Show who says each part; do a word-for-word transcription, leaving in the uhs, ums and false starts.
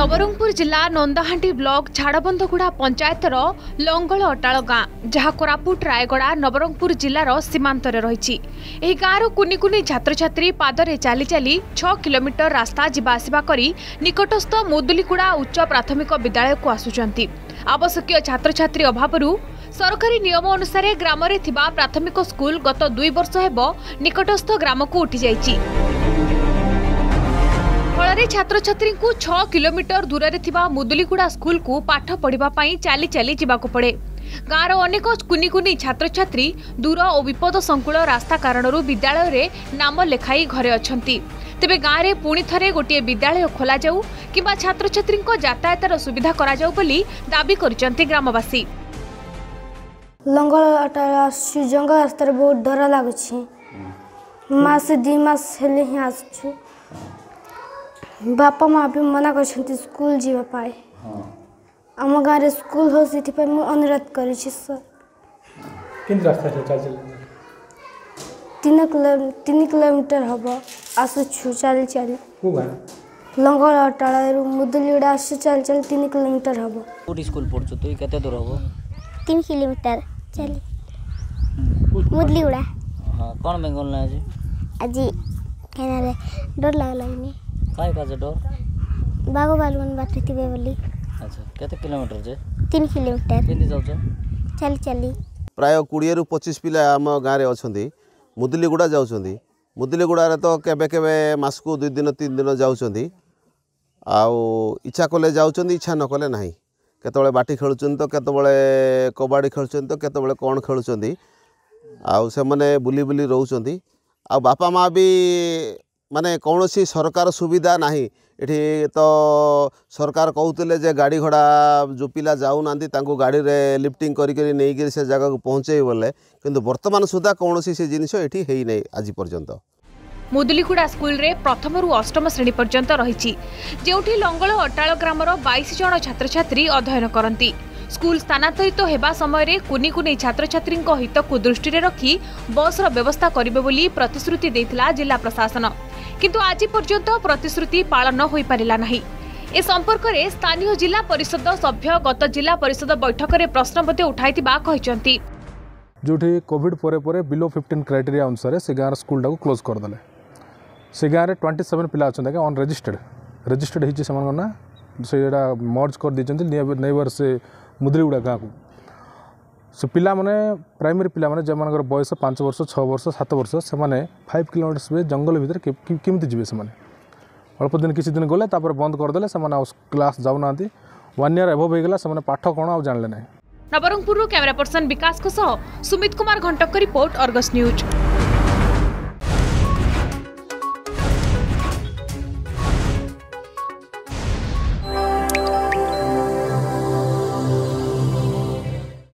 Speaker 1: नवरंगपुर जिला नंदाहांडी ब्लॉक झाड़बंधगुड़ा पंचायतर लंगल अटाल गाँ जहाँ कोरापुट रायगड़ा नवरंगपुर जिलार सीमांतर रही गाँव कुनि कुनि छात्र छात्री पादरे चली चली छह किलोमीटर रास्ता जिबा आसिबा करी निकटस्थ मुदुलीगुड़ा उच्च प्राथमिक विद्यालय को आसुचंती। आवश्यक छात्र छात्री अभाव सरकारी नियम अनुसार ग्राम रे थिबा प्राथमिक स्कूल गत दुई वर्ष हेब निकटस्थ ग्राम को उठी जाइछि। फल छात्र छात्री को छह किलोमीटर दूर में मुदुलीगुड़ा स्कूल को पाठ पढ़ा चली चली जावाक पड़े। गाँवर अनेक कुनि कुनि छात्र छात्री दूर और विपद संकुल रास्ता कारण विद्यालय रे नाम लेखाई घरे अछंती। तेबे गाँव में पुणी थे गोटे विद्यालय खोल जाऊ कि छात्र छात्री यातायातर सुविधा करा जाऊ बोली दाबी करिसेंती ग्रामवासी।
Speaker 2: लंगल अटाल जंगल रास्ता बहुत डर लगुच मास दी मास हेले ही आसु बापा माँ भी मना कर स्कूल जावाई आम गाँव में स्कूल हो से अनुरोध कर तीन किलो तीन किलोमीटर हम आसुचु चली चली लंगल अटाल मुदुलीगुड़ा आसु चली चली तीन किलोमीटर हम
Speaker 3: स्कूल पढ़ु तु केते दूर हम
Speaker 4: तीन किलोमीटर चली मुदुलीगुड़ा।
Speaker 3: हां कौन बेंगल ना आज
Speaker 4: आज केना रे डर लागलानी
Speaker 3: काय का जे डर
Speaker 4: बागो बालवन बाटे थिबे बोली।
Speaker 3: अच्छा केते किलोमीटर जे
Speaker 4: तीन किलोमीटर
Speaker 3: केंदी जाउ
Speaker 4: चली चली
Speaker 5: प्राय बीस रु पच्चीस पिला आम गाँव में अछंती मुदुलीगुड़ा जाउछंती। मुदुलीगुड़ा रे तो केबे केबे मास को दुई दिन तीन दिन जाउछंती आउ इच्छा कले जाउछंती इच्छा न कले नाही। केतबळे बाटी खेलुछंती तो केतबळे कबाडी खेलुछंती तो केतबळे कोन खेलुछंती आउ से माने बुली बुली रहउछंती। आ बापा माँ भी माने कौन सी सरकार सुविधा नहीं एठी तो सरकार कहते जे गाड़ी घोड़ा जो पिला जाऊना गाड़ी रे लिफ्टिंग करी नहीं से जगह को पहुँचे बोले किंतु वर्तमान सुधा कौन सी से जिनिस एठी हेई नहीं आज पर्यंत।
Speaker 1: मुदुलीगुड़ा स्कूल रे प्रथम रु अष्टम श्रेणी पर्यंत रही जेउठी लंगल अटाल ग्रामर बाईस जन छात्र छात्री अध्ययन करती। स्कूल स्थानांतरित होगा समय कुनि कुनि छात्र छात्री हित को दृष्टि रखी बस व्यवस्था करिबे बोली प्रतिश्रुति देथिला जिला प्रशासन किंतु आज पर्यंत प्रतिश्रुति पालन हो पारिला नहीं। ए संपर्क में स्थानीय जिला परिषद सभ्य गत जिला परिषद बैठक में प्रश्न उठाइथिबा कहिसंती।
Speaker 6: जोठी कोविड परे परे बिलो फिफ्टीन क्राइटेरिया अनुसार से गाँव स्कूल टाक क्लोज करदे से गाँव में ट्वेंटी सेवेन पिला अच्छा अन रजिस्टर्ड रजिस्टर्ड होती से से मर्ज कर देते नेबर से मुदुलीगुड़ा गाँव को से पिला माने प्राइमरी पिला माने जमान बयस पांच वर्ष छः वर्ष सात वर्ष से माने फाइव किलोमीटर्स भी जंगल भितर केमती जी से अल्प दिन किसी दिन गले बंद करदे से क्लास जाऊना वन इयर एभव होगा से पाठ कौन आ जानले ना।
Speaker 1: नवरंगपुर कैमरा पर्सन विकास को सह सुमित कुमार घंटक रिपोर्ट अर्गस न्यूज।